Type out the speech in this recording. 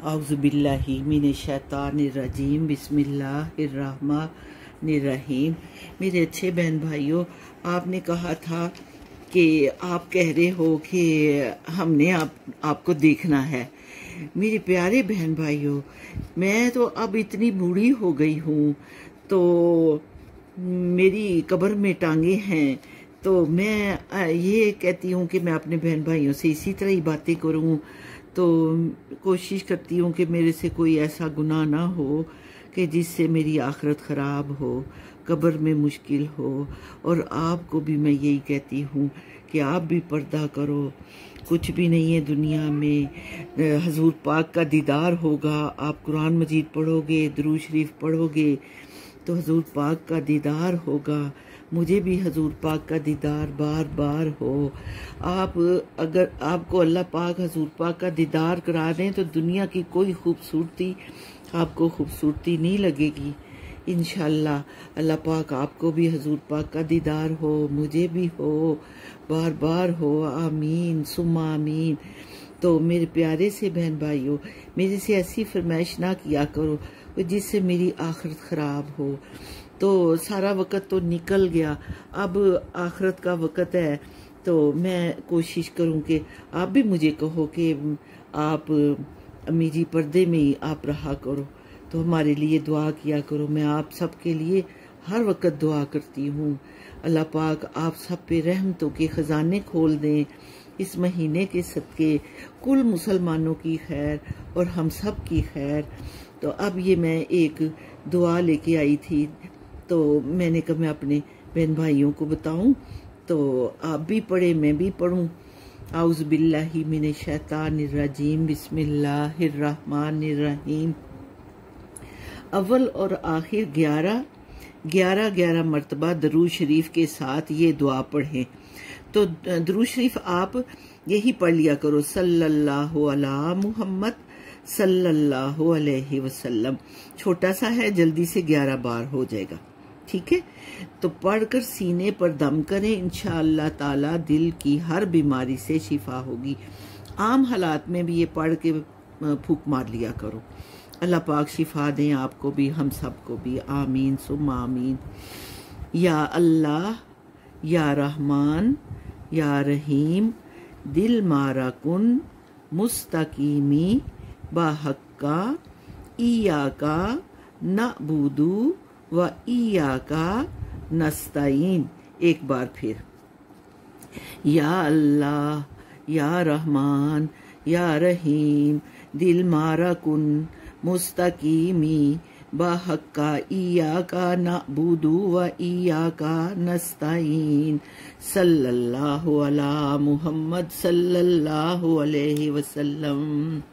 औज़ुबिल्लाहि मिनश्शैतानिर्रजीम बिस्मिल्लाहिर्रहमानिर्रहीम। मेरे अच्छे बहन भाइयों, आपने कहा था कि आप कह रहे हो कि हमने आपको देखना है। मेरे प्यारे बहन भाइयों, मैं तो अब इतनी बूढ़ी हो गई हूँ, तो मेरी कब्र में टांगे हैं, तो मैं ये कहती हूँ कि मैं अपने बहन भाइयों से इसी तरह ही बातें करूँ। तो कोशिश करती हूँ कि मेरे से कोई ऐसा गुनाह ना हो कि जिससे मेरी आखिरत ख़राब हो, कब्र में मुश्किल हो। और आपको भी मैं यही कहती हूँ कि आप भी पर्दा करो। कुछ भी नहीं है दुनिया में, हजूर पाक का दीदार होगा। आप कुरान मजीद पढ़ोगे, दुरूद शरीफ पढ़ोगे तो हजूर पाक का दीदार होगा। मुझे भी हजूर पाक का दीदार बार बार हो। अगर आपको अल्लाह पाक हजूर पाक का दीदार करा दें तो दुनिया की कोई खूबसूरती आपको खूबसूरती नहीं लगेगी। इंशाल्लाह अल्लाह पाक आपको भी हजूर पाक का दीदार हो, मुझे भी हो, बार बार हो। आमीन सुम्मा आमीन। तो मेरे प्यारे से बहन भाइयों, मेरे से ऐसी फरमाइश ना किया करो जिससे मेरी आखिरत ख़राब हो। तो सारा वक़्त तो निकल गया, अब आखिरत का वक़्त है। तो मैं कोशिश करूं कि आप भी मुझे कहो कि आप अम्मी जी पर्दे में ही आप रहा करो, तो हमारे लिए दुआ किया करो। मैं आप सब के लिए हर वक़्त दुआ करती हूँ। अल्लाह पाक आप सब पे रहमतों के ख़जाने खोल दें। इस महीने के सदके कुल मुसलमानों की खैर और हम सब की खैर। तो अब ये मैं एक दुआ लेके आई थी, तो मैंने कहा मैं अपने बहन भाइयों को बताऊं, तो आप भी पढ़े, मैं भी पढ़ूं। औज़ु बिल्लाहि मिनश्शैतानिर्रजीम बिस्मिल्लाहिर्रहमानिर्रहीम। अव्वल और आखिर 11 मरतबा दरूद शरीफ के साथ ये दुआ पढ़ें। तो दरूद शरीफ आप यही पढ़ लिया करो, सल्लल्लाहु अला मुहम्मद सल्लल्लाहु अलैहि वसल्लम। छोटा सा है, जल्दी से 11 बार हो जाएगा, ठीक है। तो पढ़कर सीने पर दम करें, इंशाअल्लाह ताला दिल की हर बीमारी से शिफा होगी। आम हालात में भी ये पढ़ के फूंक मार लिया करो। अल्लाह पाक शिफा दें आपको भी, हम सबको भी। आमीन सुम्मा आमीन। या अल्लाह या रहमान या रहीम दिल मारा कुन मुस्तकीमी बाहक्का इयाका नअबुदु व इयाका नस्तईन। एक बार फिर, या अल्लाह या रहमान या रहीम दिल मारा कुन मुस्तकीमी बाहक्का इयाका नअबुदु व इयाका नस्तईन। सल्लल्लाहु अला मुहम्मद सल्लल्लाहु अलैहि वसल्लम।